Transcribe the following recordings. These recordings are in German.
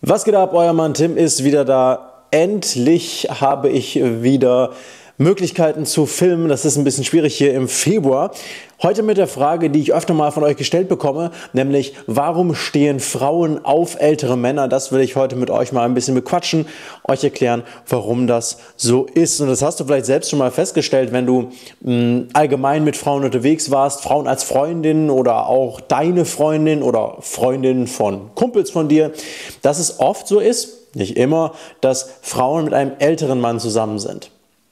Was geht ab? Euer Mann Tim ist wieder da. Endlich habe ich wieder Möglichkeiten zu filmen. Das ist ein bisschen schwierig hier im Februar. Heute mit der Frage, die ich öfter mal von euch gestellt bekomme, nämlich warum stehen Frauen auf ältere Männer? Das will ich heute mit euch mal ein bisschen bequatschen, euch erklären, warum das so ist. Und das hast du vielleicht selbst schon mal festgestellt, wenn du allgemein mit Frauen unterwegs warst, Frauen als Freundin oder auch deine Freundin oder Freundin von Kumpels von dir, dass es oft so ist, nicht immer, dass Frauen mit einem älteren Mann zusammen sind.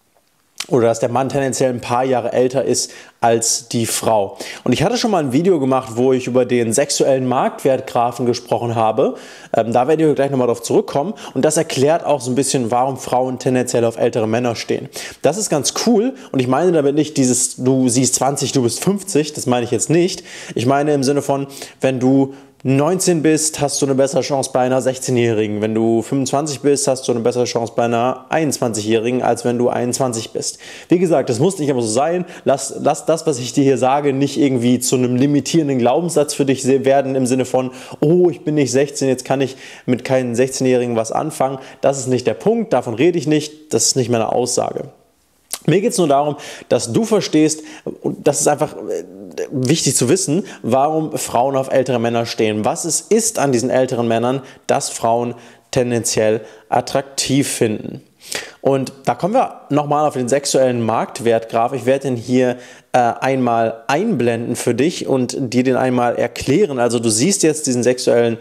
Oder dass der Mann tendenziell ein paar Jahre älter ist als die Frau. Und ich hatte schon mal ein Video gemacht, wo ich über den sexuellen Marktwertgraphen gesprochen habe. Da werde ich gleich nochmal drauf zurückkommen. Und das erklärt auch so ein bisschen, warum Frauen tendenziell auf ältere Männer stehen. Das ist ganz cool. Und ich meine damit nicht dieses, du siehst 20, du bist 50. Das meine ich jetzt nicht. Ich meine im Sinne von, wenn du 19 bist, hast du eine bessere Chance bei einer 16-Jährigen. Wenn du 25 bist, hast du eine bessere Chance bei einer 21-Jährigen, als wenn du 21 bist. Wie gesagt, das muss nicht immer so sein. Lass das, was ich dir hier sage, nicht irgendwie zu einem limitierenden Glaubenssatz für dich werden, im Sinne von, oh, ich bin nicht 16, jetzt kann ich mit keinem 16-Jährigen was anfangen. Das ist nicht der Punkt, davon rede ich nicht, das ist nicht meine Aussage. Mir geht es nur darum, dass du verstehst, und das ist einfach wichtig zu wissen, warum Frauen auf ältere Männer stehen. Was es ist an diesen älteren Männern, das Frauen tendenziell attraktiv finden. Und da kommen wir nochmal auf den sexuellen Marktwertgraph. Ich werde den hier einmal einblenden für dich und dir den einmal erklären. Also du siehst jetzt diesen sexuellen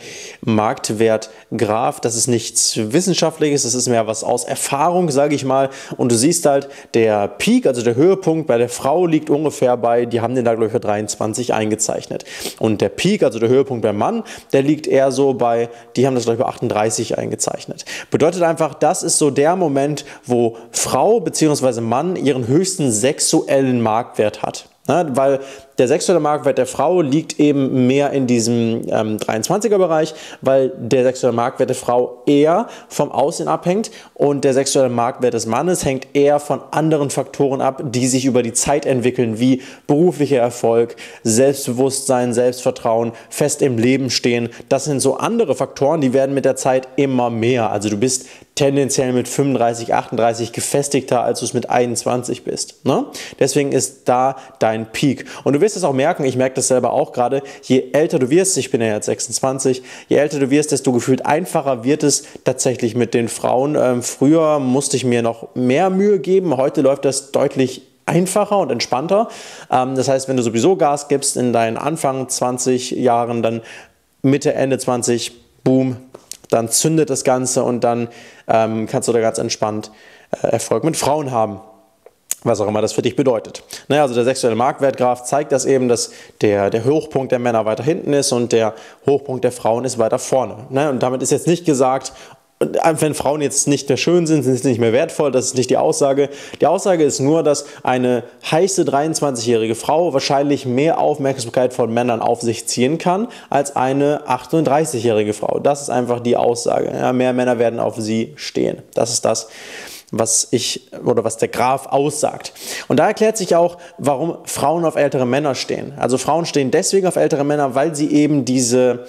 Marktwertgraph. Das ist nichts Wissenschaftliches, das ist mehr was aus Erfahrung, sage ich mal. Und du siehst halt, der Peak, also der Höhepunkt bei der Frau liegt ungefähr bei, die haben den da glaube ich für 23 eingezeichnet. Und der Peak, also der Höhepunkt beim Mann, der liegt eher so bei, die haben das glaube ich bei 38 eingezeichnet. Bedeutet einfach, das ist so der Moment, wo Frau bzw. Mann ihren höchsten sexuellen Marktwert hat. Weil der sexuelle Marktwert der Frau liegt eben mehr in diesem 23er-Bereich, weil der sexuelle Marktwert der Frau eher vom Aussehen abhängt und der sexuelle Marktwert des Mannes hängt eher von anderen Faktoren ab, die sich über die Zeit entwickeln, wie beruflicher Erfolg, Selbstbewusstsein, Selbstvertrauen, fest im Leben stehen. Das sind so andere Faktoren, die werden mit der Zeit immer mehr. Also du bist tendenziell mit 35, 38 gefestigter, als du es mit 21 bist. Ne? Deswegen ist da dein Peak. Und du wirst es auch merken, ich merke das selber auch gerade, je älter du wirst, ich bin ja jetzt 26, je älter du wirst, desto gefühlt einfacher wird es tatsächlich mit den Frauen. Früher musste ich mir noch mehr Mühe geben, heute läuft das deutlich einfacher und entspannter. Das heißt, wenn du sowieso Gas gibst in deinen Anfang 20 Jahren, dann Mitte, Ende 20, boom, dann zündet das Ganze und dann kannst du da ganz entspannt Erfolg mit Frauen haben. Was auch immer das für dich bedeutet. Naja, also der sexuelle Marktwertgraph zeigt das eben, dass der Hochpunkt der Männer weiter hinten ist und der Hochpunkt der Frauen ist weiter vorne. Und damit ist jetzt nicht gesagt, wenn Frauen jetzt nicht mehr schön sind, sind sie nicht mehr wertvoll, das ist nicht die Aussage. Die Aussage ist nur, dass eine heiße 23-jährige Frau wahrscheinlich mehr Aufmerksamkeit von Männern auf sich ziehen kann, als eine 38-jährige Frau. Das ist einfach die Aussage. Ja, mehr Männer werden auf sie stehen. Das ist das, was der Graph aussagt. Und da erklärt sich auch, warum Frauen auf ältere Männer stehen. Also Frauen stehen deswegen auf ältere Männer, weil sie eben diese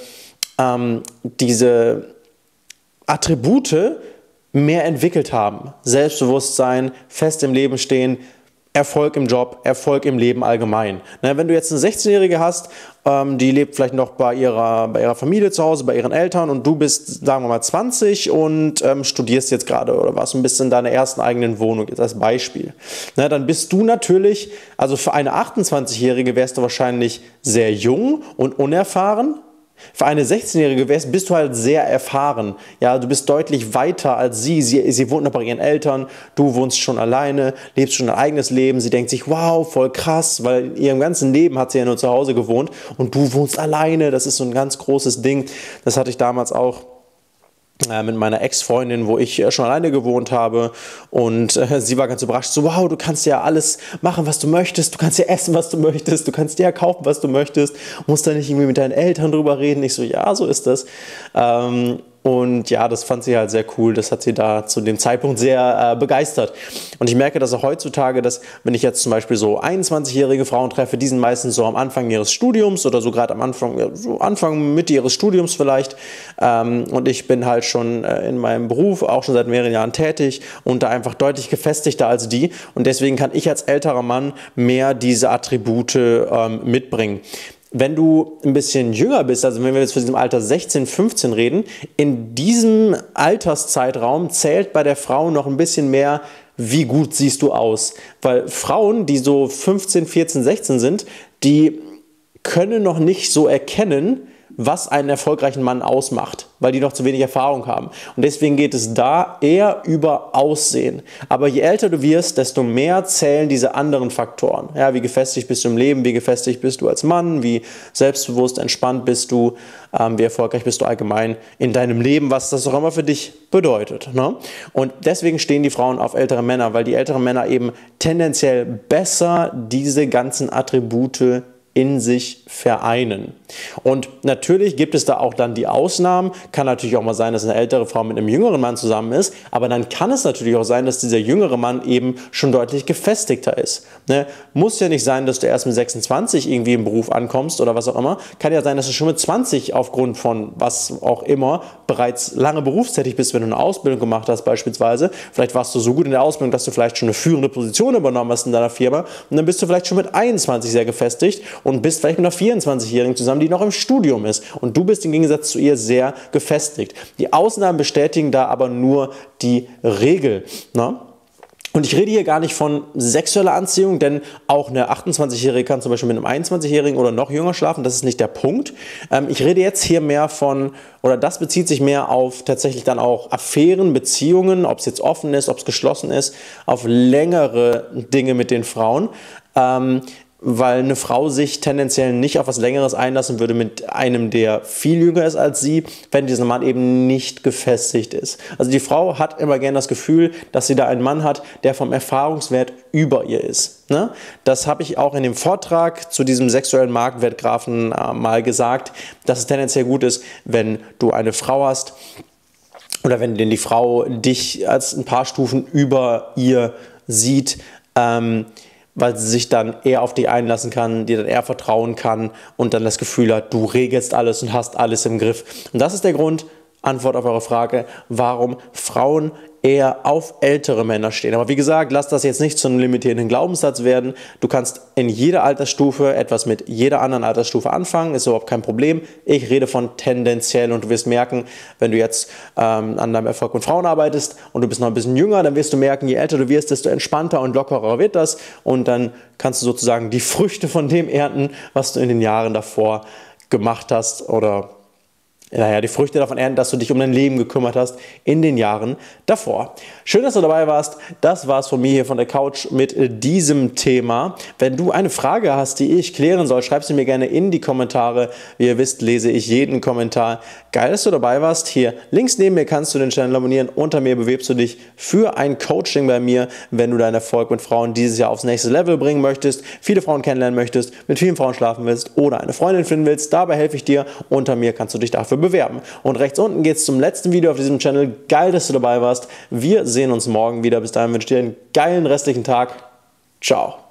Attribute mehr entwickelt haben. Selbstbewusstsein, fest im Leben stehen, Erfolg im Job, Erfolg im Leben allgemein. Wenn du jetzt eine 16-Jährige hast, die lebt vielleicht noch bei ihrer Familie zu Hause, bei ihren Eltern und du bist, sagen wir mal, 20 und studierst jetzt gerade oder was und bist in deiner ersten eigenen Wohnung, jetzt als Beispiel. Dann bist du natürlich, also für eine 28-Jährige wärst du wahrscheinlich sehr jung und unerfahren. Für eine 16-Jährige bist du halt sehr erfahren. Ja, du bist deutlich weiter als sie. Sie wohnt noch bei ihren Eltern, du wohnst schon alleine, lebst schon ein eigenes Leben. Sie denkt sich, wow, voll krass, weil in ihrem ganzen Leben hat sie ja nur zu Hause gewohnt und du wohnst alleine. Das ist so ein ganz großes Ding. Das hatte ich damals auch mit meiner Ex-Freundin, wo ich schon alleine gewohnt habe und sie war ganz überrascht, so wow, du kannst ja alles machen, was du möchtest, du kannst ja essen, was du möchtest, du kannst dir ja kaufen, was du möchtest, musst da nicht irgendwie mit deinen Eltern drüber reden. Ich so, ja, so ist das. Und ja, das fand sie halt sehr cool. Das hat sie da zu dem Zeitpunkt sehr begeistert. Und ich merke, dass auch heutzutage, dass wenn ich jetzt zum Beispiel so 21-jährige Frauen treffe, die sind meistens so am Anfang ihres Studiums oder so gerade am Anfang, ja, so Anfang, Mitte ihres Studiums vielleicht. Und ich bin halt schon in meinem Beruf auch schon seit mehreren Jahren tätig und da einfach deutlich gefestigter als die. Und deswegen kann ich als älterer Mann mehr diese Attribute mitbringen. Wenn du ein bisschen jünger bist, also wenn wir jetzt von diesem Alter 16, 15 reden, in diesem Alterszeitraum zählt bei der Frau noch ein bisschen mehr, wie gut siehst du aus. Weil Frauen, die so 15, 14, 16 sind, die können noch nicht so erkennen, was einen erfolgreichen Mann ausmacht, weil die noch zu wenig Erfahrung haben. Und deswegen geht es da eher über Aussehen. Aber je älter du wirst, desto mehr zählen diese anderen Faktoren. Ja, wie gefestigt bist du im Leben, wie gefestigt bist du als Mann, wie selbstbewusst, entspannt bist du, wie erfolgreich bist du allgemein in deinem Leben, was das auch immer für dich bedeutet. Ne? Und deswegen stehen die Frauen auf ältere Männer, weil die älteren Männer eben tendenziell besser diese ganzen Attribute in sich vereinen. Und natürlich gibt es da auch dann die Ausnahmen. Kann natürlich auch mal sein, dass eine ältere Frau mit einem jüngeren Mann zusammen ist, aber dann kann es natürlich auch sein, dass dieser jüngere Mann eben schon deutlich gefestigter ist. Ne? Muss ja nicht sein, dass du erst mit 26 irgendwie im Beruf ankommst oder was auch immer. Kann ja sein, dass du schon mit 20 aufgrund von was auch immer bereits lange berufstätig bist, wenn du eine Ausbildung gemacht hast beispielsweise. Vielleicht warst du so gut in der Ausbildung, dass du vielleicht schon eine führende Position übernommen hast in deiner Firma und dann bist du vielleicht schon mit 21 sehr gefestigt und bist vielleicht mit einer 24-Jährigen zusammen, die noch im Studium ist. Und du bist im Gegensatz zu ihr sehr gefestigt. Die Ausnahmen bestätigen da aber nur die Regel. Ne? Und ich rede hier gar nicht von sexueller Anziehung, denn auch eine 28-Jährige kann zum Beispiel mit einem 21-Jährigen oder noch jünger schlafen, das ist nicht der Punkt. Ich rede jetzt hier mehr von, oder das bezieht sich mehr auf tatsächlich dann auch Affären, Beziehungen, ob es jetzt offen ist, ob es geschlossen ist, auf längere Dinge mit den Frauen. Weil eine Frau sich tendenziell nicht auf was Längeres einlassen würde mit einem, der viel jünger ist als sie, wenn dieser Mann eben nicht gefestigt ist. Also die Frau hat immer gern das Gefühl, dass sie da einen Mann hat, der vom Erfahrungswert über ihr ist. Ne? Das habe ich auch in dem Vortrag zu diesem sexuellen Marktwertgraphen mal gesagt, dass es tendenziell gut ist, wenn du eine Frau hast oder wenn denn die Frau dich als ein paar Stufen über ihr sieht, weil sie sich dann eher auf dich einlassen kann, dir dann eher vertrauen kann und dann das Gefühl hat, du regelst alles und hast alles im Griff. Und das ist der Grund, Antwort auf eure Frage, warum Frauen eher auf ältere Männer stehen. Aber wie gesagt, lass das jetzt nicht zu einem limitierenden Glaubenssatz werden. Du kannst in jeder Altersstufe etwas mit jeder anderen Altersstufe anfangen, ist überhaupt kein Problem. Ich rede von tendenziell und du wirst merken, wenn du jetzt an deinem Erfolg mit Frauen arbeitest und du bist noch ein bisschen jünger, dann wirst du merken, je älter du wirst, desto entspannter und lockerer wird das und dann kannst du sozusagen die Früchte von dem ernten, was du in den Jahren davor gemacht hast oder die Früchte davon ernten, dass du dich um dein Leben gekümmert hast in den Jahren davor. Schön, dass du dabei warst. Das war's von mir hier von der Couch mit diesem Thema. Wenn du eine Frage hast, die ich klären soll, schreib sie mir gerne in die Kommentare. Wie ihr wisst, lese ich jeden Kommentar. Geil, dass du dabei warst. Hier links neben mir kannst du den Channel abonnieren. Unter mir bewirbst du dich für ein Coaching bei mir, wenn du deinen Erfolg mit Frauen dieses Jahr aufs nächste Level bringen möchtest, viele Frauen kennenlernen möchtest, mit vielen Frauen schlafen willst oder eine Freundin finden willst. Dabei helfe ich dir. Unter mir kannst du dich dafür bewerben. Und rechts unten geht es zum letzten Video auf diesem Channel. Geil, dass du dabei warst. Wir sehen uns morgen wieder. Bis dahin wünsche ich dir einen geilen restlichen Tag. Ciao.